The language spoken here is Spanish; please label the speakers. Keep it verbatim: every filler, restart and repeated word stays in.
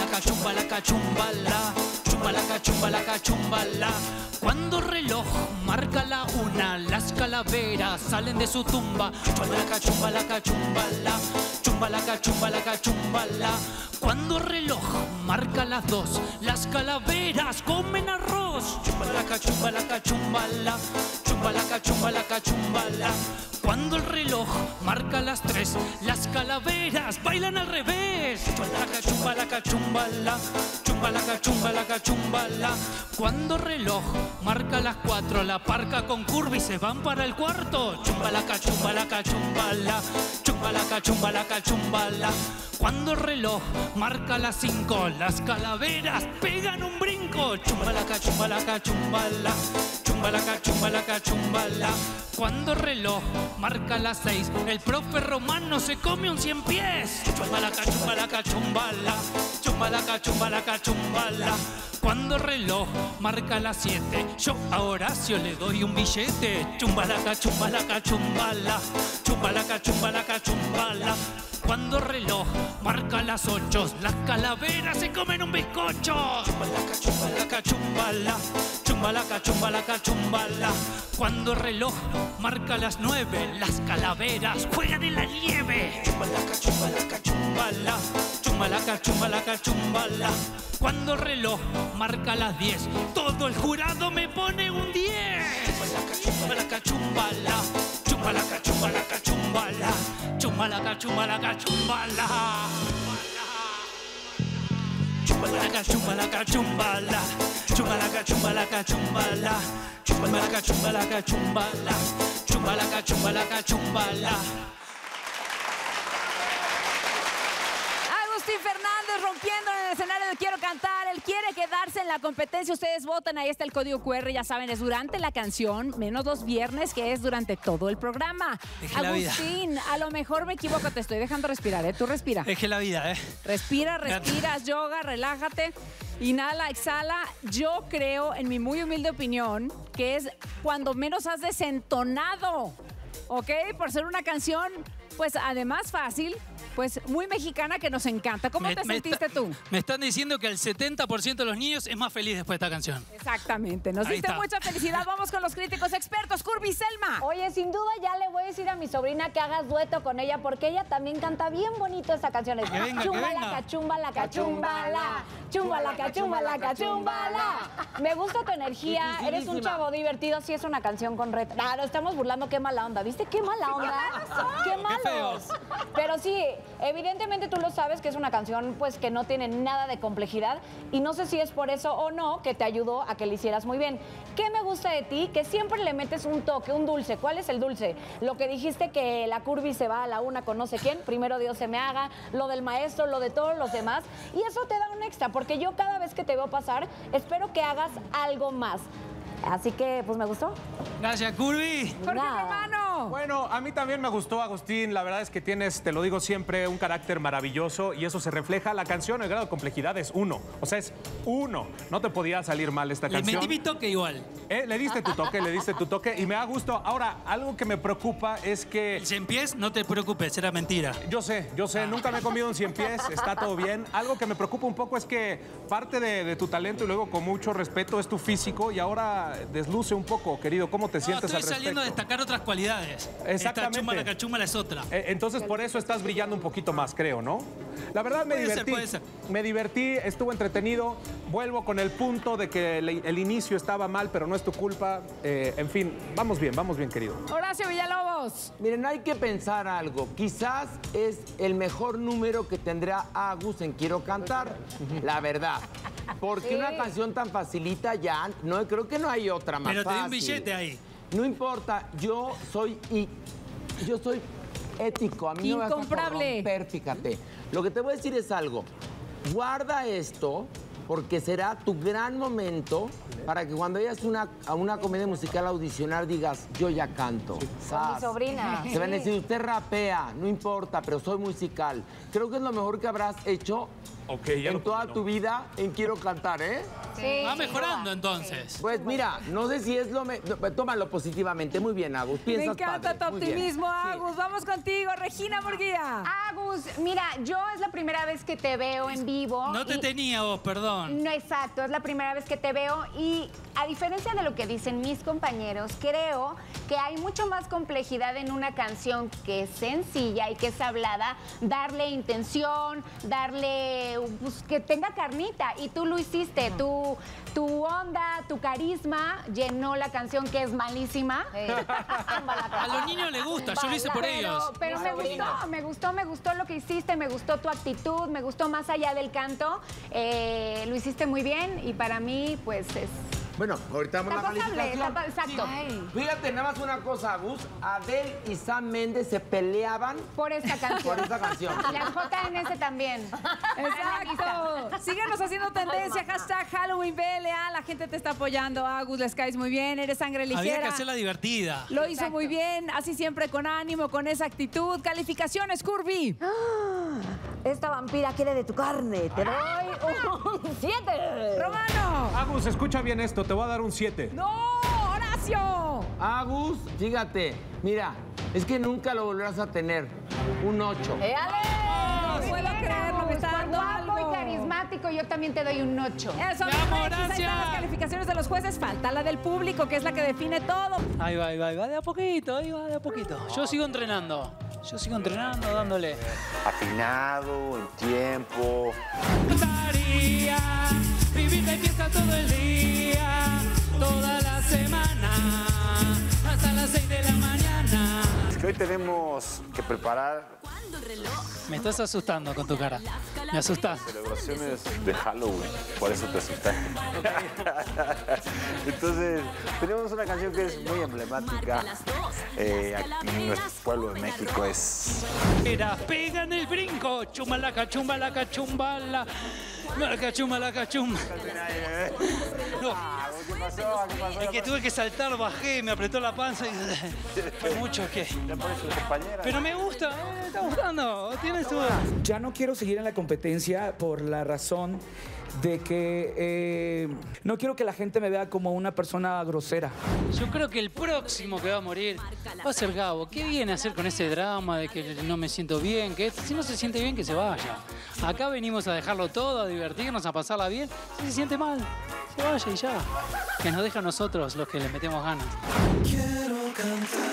Speaker 1: chumbalaca, chumbalaca, chumbala, chumbalaca, chumbalaca, chumbala. Cuando el reloj marca la una, las calaveras salen de su tumba. Chumbalaca, chumbalaca, chumbala, chumbalaca, chumbalaca, chumbala. Cuando el reloj marca las dos, las calaveras comen arroz. Chumbalaca, chumbalaca, chumbala, chumbalaca, chumbalaca, chumbala. Cuando el reloj marca las tres, las calaveras bailan al revés. Chumbalaca, chumbalaca, chumbala, chumbalaca, chumbalaca, chumbala. Cuando el reloj marca las cuatro, la parca con curva y se van para el cuarto. Chumbalaca, chumbalaca, chumbala, chumbalaca, chumbalaca, chumbala. Cuando el reloj marca las cinco, las calaveras pegan un brinco. Chumbalaca, chumbalaca, chumbala, chumbalaca, chumbalaca, chumbala. Cuando el reloj marca las seis, el profe Romano se come un cien pies. Chumbalaca, chumbalaca, chumbala, chumbalaca, chumbalaca, chumbala. Cuando el reloj marca las siete, yo a Horacio le doy un billete. Chumbalaca, chumbalaca, chumbala, chumbalaca, chumbalaca, chumbala. Cuando el reloj marca las ocho, las calaveras se comen un bizcocho. Chumbalaca, chumbalaca, chumbala, chumbalaca, chumbalaca, chumbala. Cuando el reloj marca las nueve, las calaveras juegan en la nieve. Chumbalaca, chumbalaca, chumbala, chumbalaca, chumbalaca, chumbala. Cuando el reloj marca las diez, todo el jurado me pone un diez. Chumbalaca, chumbalaca, chumbala, chumbalaca, chumbalaca, chumbala, chumbalaca, chumbalaca, chumbala. Chumbalaca, chumbalaca, chumbala, chumbalaca, chumbalaca, chumbala, chumbalaca, chumbalaca, chumbala, chumbalaca, chumbalaca, chumbala.
Speaker 2: Agustín Fernández rompiendo en el escenario de Quiero Cantar. Él quiere quedarse en la competencia. Ustedes votan, ahí está el código cu erre, ya saben, es durante la canción, menos los viernes, que es durante todo el programa.
Speaker 1: Deje la vida.
Speaker 2: Agustín, a lo mejor me equivoco, te estoy dejando respirar, ¿eh? Tú respira.
Speaker 1: Es que la vida, ¿eh?
Speaker 2: Respira, respiras, yoga, relájate. Inhala, exhala. Yo creo, en mi muy humilde opinión, que es cuando menos has desentonado, ¿ok? Por ser una canción, pues además fácil, pues muy mexicana, que nos encanta. ¿Cómo
Speaker 1: Me-
Speaker 2: te
Speaker 1: me
Speaker 2: sentiste
Speaker 1: está-
Speaker 2: tú?
Speaker 1: Me están diciendo que el setenta por ciento de los niños es más feliz después de esta canción.
Speaker 2: Exactamente. Nos
Speaker 1: Ahí
Speaker 2: diste
Speaker 1: está.
Speaker 2: mucha felicidad. Vamos con los críticos expertos. Curvy, Selma.
Speaker 3: Oye, sin duda ya le voy a decir a mi sobrina que hagas dueto con ella porque ella también canta bien bonito esta canción. Es
Speaker 1: Que venga, que
Speaker 3: chumbala,
Speaker 1: venga.
Speaker 3: cachumbala, cachumbala, chumbala, cachumbala, cachumbala. Me gusta tu energía, eres un chavo divertido, sí es una canción con reto. No, no estamos burlando, qué mala onda, ¿viste? Qué mala onda. Qué malos. Pero sí, evidentemente tú lo sabes que es una canción pues que no tiene nada de complejidad y no sé si es por eso o no que te ayudó a que le hicieras muy bien. ¿Qué me gusta de ti? Que siempre le metes un toque, un dulce. ¿Cuál es el dulce? Lo que dijiste que la Curvy se va a la una con no sé quién, primero Dios se me haga, lo del maestro, lo de todos los demás y eso te da un extra porque yo cada vez que te veo pasar espero que hagas algo más. Así que, pues me gustó.
Speaker 1: Gracias, Curvy.
Speaker 2: Jorge
Speaker 3: Nada.
Speaker 2: Romano.
Speaker 4: Bueno, a mí también me gustó, Agustín. La verdad es que tienes, te lo digo siempre, un carácter maravilloso y eso se refleja. La canción, el grado de complejidad es uno. O sea, es uno. No te podía salir mal esta
Speaker 1: Le
Speaker 4: canción.
Speaker 1: metí mi toque igual.
Speaker 4: Eh, le diste tu toque, le diste tu toque y me da gusto. Ahora, algo que me preocupa es que...
Speaker 1: El cien pies, no te preocupes, era mentira.
Speaker 4: Yo sé, yo sé, nunca me he comido un cien pies, está todo bien. Algo que me preocupa un poco es que parte de, de tu talento y luego con mucho respeto es tu físico y ahora desluce un poco, querido. ¿Cómo te
Speaker 1: No,
Speaker 4: sientes
Speaker 1: estoy
Speaker 4: al respecto?
Speaker 1: saliendo a destacar otras cualidades.
Speaker 4: Exactamente.
Speaker 1: Esta chúmbala, cachúmbala es otra.
Speaker 4: Eh, Entonces por eso estás brillando un poquito más, creo, ¿no? La verdad me
Speaker 1: Puede ser,
Speaker 4: divertí.
Speaker 1: puede ser.
Speaker 4: Me divertí, estuvo entretenido. Vuelvo con el punto de que el, el inicio estaba mal, pero no es tu culpa. Eh, en fin, vamos bien, vamos bien, querido.
Speaker 2: Horacio Villalobos.
Speaker 5: Miren, hay que pensar algo. Quizás es el mejor número que tendrá Agus en Quiero Cantar, la verdad. Porque una canción tan facilita ya, no, creo que no hay otra más
Speaker 1: Pero te di un
Speaker 5: fácil.
Speaker 1: billete ahí.
Speaker 5: No importa, yo soy y yo soy ético, a mí no me vas a
Speaker 2: Incomparable.
Speaker 5: corromper, fíjate. Lo que te voy a decir es algo. Guarda esto porque será tu gran momento para que cuando vayas una, a una comedia musical a audicionar digas, yo ya canto.
Speaker 3: Con mi
Speaker 5: ¿sabes?
Speaker 3: sobrina.
Speaker 5: Se van a
Speaker 3: sí.
Speaker 5: decir, usted rapea, no importa, pero soy musical. Creo que es lo mejor que habrás hecho
Speaker 4: Ok, ya
Speaker 5: en
Speaker 4: lo
Speaker 5: toda
Speaker 4: no.
Speaker 5: tu vida en Quiero Cantar, ¿eh?
Speaker 3: Sí,
Speaker 1: Va
Speaker 3: sin
Speaker 1: mejorando
Speaker 3: duda.
Speaker 1: entonces.
Speaker 5: Pues mira, no sé si es lo... Me... no, Tómalo positivamente. Muy bien, Agus.
Speaker 2: Me
Speaker 5: Piensas
Speaker 2: encanta
Speaker 5: padre.
Speaker 2: tu
Speaker 5: Muy bien.
Speaker 2: optimismo, Agus. Vamos contigo, Regina Murguía.
Speaker 3: Agus, mi
Speaker 6: mira, yo es la primera vez que te veo en vivo.
Speaker 1: No te
Speaker 6: y...
Speaker 1: tenía vos, perdón.
Speaker 6: No, exacto, es la primera vez que te veo y a diferencia de lo que dicen mis compañeros, creo que hay mucho más complejidad en una canción que es sencilla y que es hablada, darle intención, darle, pues, que tenga carnita y tú lo hiciste, tu, tu onda, tu carisma llenó la canción que es malísima.
Speaker 1: A los niños les gusta, yo lo hice por
Speaker 6: Pero,
Speaker 1: ellos.
Speaker 6: pero me gustó, me gustó, me gustó lo que hiciste, me gustó tu actitud, me gustó más allá del canto, eh, lo hiciste muy bien y para mí, pues es...
Speaker 5: Bueno, ahorita vamos a la
Speaker 6: Está pasable,
Speaker 5: calificación.
Speaker 6: está pa- exacto.
Speaker 5: Sí. Fíjate, nada más una cosa, Gus. Adele y Sam Méndez se peleaban
Speaker 6: Por esta canción.
Speaker 5: por esta canción.
Speaker 6: La J N S también.
Speaker 2: Exacto. Síganos haciendo tendencia, hashtag Halloween B L A. La gente te está apoyando. Agus, les caes muy bien, eres sangre ligera.
Speaker 1: Había que hacerla divertida.
Speaker 2: Lo hizo
Speaker 6: Exacto.
Speaker 2: muy bien, así siempre con ánimo, con esa actitud. Calificaciones, Curvy.
Speaker 3: Esta vampira quiere de tu carne. Te doy un siete.
Speaker 2: Romano.
Speaker 4: Agus, escucha bien esto, te voy a dar un siete.
Speaker 2: No, Horacio.
Speaker 5: Agus, fíjate, mira, es que nunca lo volverás a tener. Un ocho.
Speaker 2: No puedo creerlo, me está
Speaker 6: Por
Speaker 2: dando
Speaker 6: guapo
Speaker 2: algo.
Speaker 6: y carismático, yo también te doy un ocho.
Speaker 2: Eso,
Speaker 1: ¡Te
Speaker 2: mi
Speaker 1: amo,
Speaker 2: Reyes, ahí están
Speaker 1: gracias!
Speaker 2: las calificaciones de los jueces. Falta la del público, que es la que define todo.
Speaker 1: Ahí va, ahí va, ahí va de a poquito, ahí va de a poquito. Yo sigo entrenando. Yo sigo entrenando, dándole.
Speaker 7: Afinado, en tiempo.
Speaker 1: Gustaría vivir de fiesta todo el día, toda la semana, hasta las seis de la mañana.
Speaker 7: Es que hoy tenemos que preparar
Speaker 1: Me estás asustando con tu cara. Me asustas.
Speaker 7: celebraciones de Halloween, por eso te asusté. Entonces, tenemos una canción que es muy emblemática eh, aquí en nuestro pueblo de México. Es
Speaker 1: Era, pegan el brinco, chumbalaca, chumbalaca, chumbala, malaca, chumbalaca, chumba. No,
Speaker 7: ¿Qué pasó? ¿Qué pasó?
Speaker 1: es que tuve que saltar, bajé, me apretó la panza y fue mucho que.
Speaker 7: Ya pones tu compañera.
Speaker 1: Pero me gusta, eh, me está gustando. Tiene su.
Speaker 8: Ya no quiero seguir en la competencia por la razón de que eh, no quiero que la gente me vea como una persona grosera.
Speaker 1: Yo creo que el próximo que va a morir va a ser Gabo. ¿Qué viene a hacer con ese drama de que no me siento bien? Que si no se siente bien, que se vaya. Acá venimos a dejarlo todo, a divertirnos, a pasarla bien. Si se siente mal, se vaya y ya. Que nos deja a nosotros los que le metemos ganas.
Speaker 9: Quiero cantar.